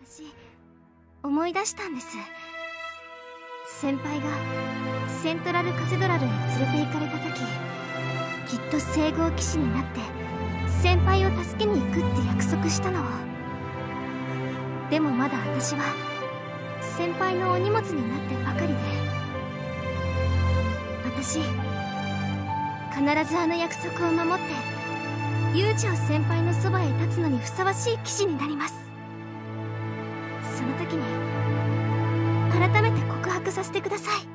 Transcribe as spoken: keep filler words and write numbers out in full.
私思い出したんです。先輩がセントラルカセドラルへ連れて行かれた時、きっと聖号騎士になって先輩を助けに行くって約束したのを。でもまだ私は先輩のお荷物になってばかりで、私必ずあの約束を守って悠長先輩のそばへ立つのにふさわしい騎士になります。その時に改めて告白させてください。